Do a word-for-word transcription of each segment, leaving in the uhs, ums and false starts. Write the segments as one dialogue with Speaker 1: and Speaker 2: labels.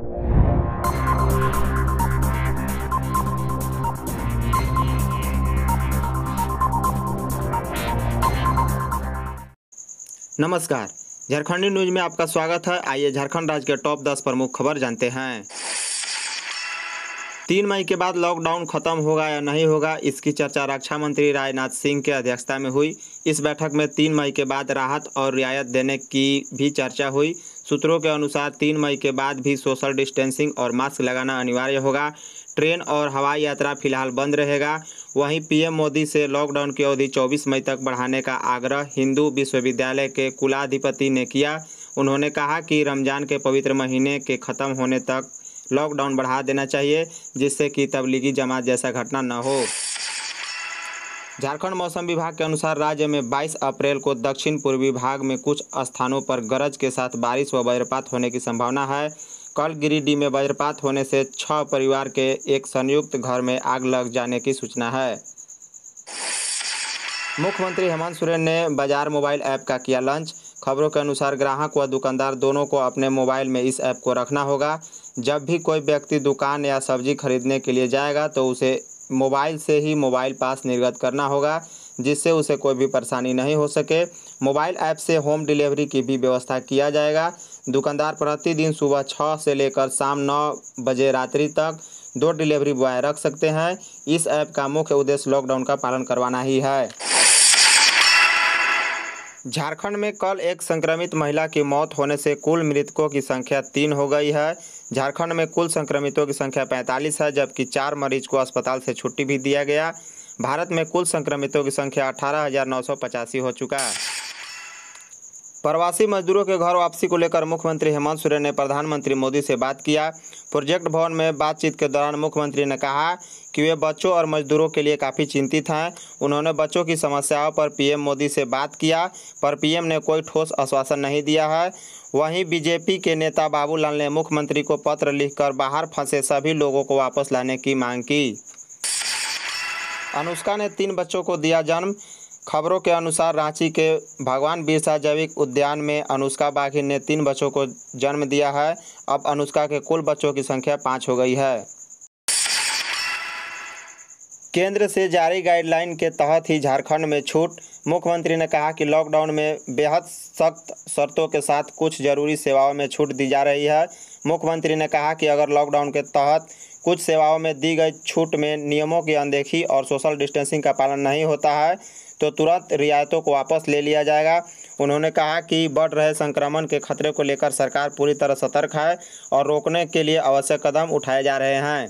Speaker 1: नमस्कार, झारखंडी न्यूज में आपका स्वागत है। आइए झारखंड राज्य के टॉप दस प्रमुख खबर जानते हैं। तीन मई के बाद लॉकडाउन खत्म होगा या नहीं होगा, इसकी चर्चा रक्षा मंत्री राजनाथ सिंह की अध्यक्षता में हुई। इस बैठक में तीन मई के बाद राहत और रियायत देने की भी चर्चा हुई। सूत्रों के अनुसार तीन मई के बाद भी सोशल डिस्टेंसिंग और मास्क लगाना अनिवार्य होगा। ट्रेन और हवाई यात्रा फिलहाल बंद रहेगा। वहीं पीएम मोदी से लॉकडाउन की अवधि चौबीस मई तक बढ़ाने का आग्रह हिंदू विश्वविद्यालय के कुलाधिपति ने किया। उन्होंने कहा कि रमजान के पवित्र महीने के ख़त्म होने तक लॉकडाउन बढ़ा देना चाहिए, जिससे कि तबलीगी जमात जैसा घटना न हो। झारखंड मौसम विभाग के अनुसार राज्य में बाईस अप्रैल को दक्षिण पूर्वी भाग में कुछ स्थानों पर गरज के साथ बारिश व वज्रपात होने की संभावना है। कल गिरिडीह में वज्रपात होने से छह परिवार के एक संयुक्त घर में आग लग जाने की सूचना है। मुख्यमंत्री हेमंत सोरेन ने बाजार मोबाइल ऐप का किया लॉन्च। खबरों के अनुसार ग्राहक व दुकानदार दोनों को अपने मोबाइल में इस ऐप को रखना होगा। जब भी कोई व्यक्ति दुकान या सब्जी खरीदने के लिए जाएगा तो उसे मोबाइल से ही मोबाइल पास निर्गत करना होगा, जिससे उसे कोई भी परेशानी नहीं हो सके। मोबाइल ऐप से होम डिलीवरी की भी व्यवस्था किया जाएगा। दुकानदार प्रतिदिन सुबह छः से लेकर शाम नौ बजे रात्रि तक दो डिलीवरी बॉय रख सकते हैं। इस ऐप का मुख्य उद्देश्य लॉकडाउन का पालन करवाना ही है। झारखंड में कल एक संक्रमित महिला की मौत होने से कुल मृतकों की संख्या तीन हो गई है। झारखंड में कुल संक्रमितों की संख्या पैंतालीस है, जबकि चार मरीज को अस्पताल से छुट्टी भी दिया गया। भारत में कुल संक्रमितों की संख्या अठारह हज़ार नौ सौ पचासी हो चुका है। प्रवासी मजदूरों के घर वापसी को लेकर मुख्यमंत्री हेमंत सोरेन ने प्रधानमंत्री मोदी से बात किया। प्रोजेक्ट भवन में बातचीत के दौरान मुख्यमंत्री ने कहा कि वे बच्चों और मजदूरों के लिए काफ़ी चिंतित हैं। उन्होंने बच्चों की समस्याओं पर पीएम मोदी से बात किया, पर पीएम ने कोई ठोस आश्वासन नहीं दिया है। वहीं बीजेपी के नेता बाबूलाल ने मुख्यमंत्री को पत्र लिखकर बाहर फंसे सभी लोगों को वापस लाने की मांग की। अनुष्का ने तीन बच्चों को दिया जन्म। खबरों के अनुसार रांची के भगवान बिरसा जैविक उद्यान में अनुष्का बाघिन ने तीन बच्चों को जन्म दिया है। अब अनुष्का के कुल बच्चों की संख्या पाँच हो गई है। केंद्र से जारी गाइडलाइन के तहत ही झारखंड में छूट। मुख्यमंत्री ने कहा कि लॉकडाउन में बेहद सख्त शर्तों के साथ कुछ जरूरी सेवाओं में छूट दी जा रही है। मुख्यमंत्री ने कहा कि अगर लॉकडाउन के तहत कुछ सेवाओं में दी गई छूट में नियमों की अनदेखी और सोशल डिस्टेंसिंग का पालन नहीं होता है तो तुरंत रियायतों को वापस ले लिया जाएगा। उन्होंने कहा कि बढ़ रहे संक्रमण के खतरे को लेकर सरकार पूरी तरह सतर्क है और रोकने के लिए आवश्यक कदम उठाए जा रहे हैं।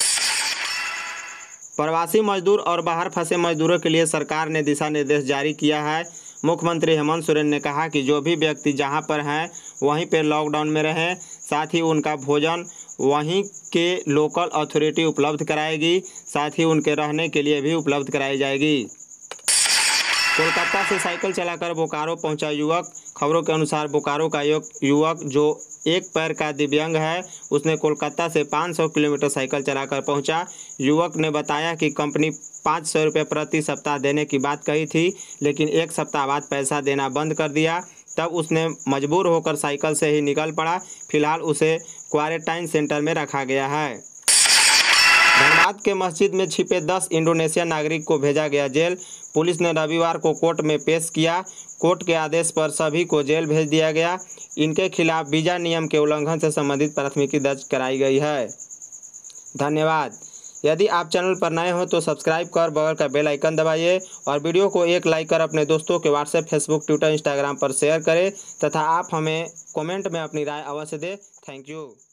Speaker 1: प्रवासी मजदूर और बाहर फंसे मजदूरों के लिए सरकार ने दिशा निर्देश जारी किया है। मुख्यमंत्री हेमंत सोरेन ने कहा कि जो भी व्यक्ति जहां पर हैं वहीं पर लॉकडाउन में रहें, साथ ही उनका भोजन वहीं के लोकल अथॉरिटी उपलब्ध कराएगी, साथ ही उनके रहने के लिए भी उपलब्ध कराई जाएगी। कोलकाता से साइकिल चलाकर बोकारो पहुंचा युवक। खबरों के अनुसार बोकारो का युवक जो एक पैर का दिव्यांग है, उसने कोलकाता से पाँच सौ किलोमीटर साइकिल चलाकर पहुंचा। युवक ने बताया कि कंपनी पाँच सौ रुपये प्रति सप्ताह देने की बात कही थी, लेकिन एक सप्ताह बाद पैसा देना बंद कर दिया। तब उसने मजबूर होकर साइकिल से ही निकल पड़ा। फिलहाल उसे क्वारंटाइन सेंटर में रखा गया है। धनबाद के मस्जिद में छिपे दस इंडोनेशियन नागरिक को भेजा गया जेल। पुलिस ने रविवार को कोर्ट में पेश किया। कोर्ट के आदेश पर सभी को जेल भेज दिया गया। इनके खिलाफ वीजा नियम के उल्लंघन से संबंधित प्राथमिकी दर्ज कराई गई है। धन्यवाद। यदि आप चैनल पर नए हो तो सब्सक्राइब कर बगल का बेल आइकन दबाइए और वीडियो को एक लाइक कर अपने दोस्तों के व्हाट्सएप, फेसबुक, ट्विटर, इंस्टाग्राम पर शेयर करें तथा आप हमें कमेंट में अपनी राय अवश्य दें। Thank you.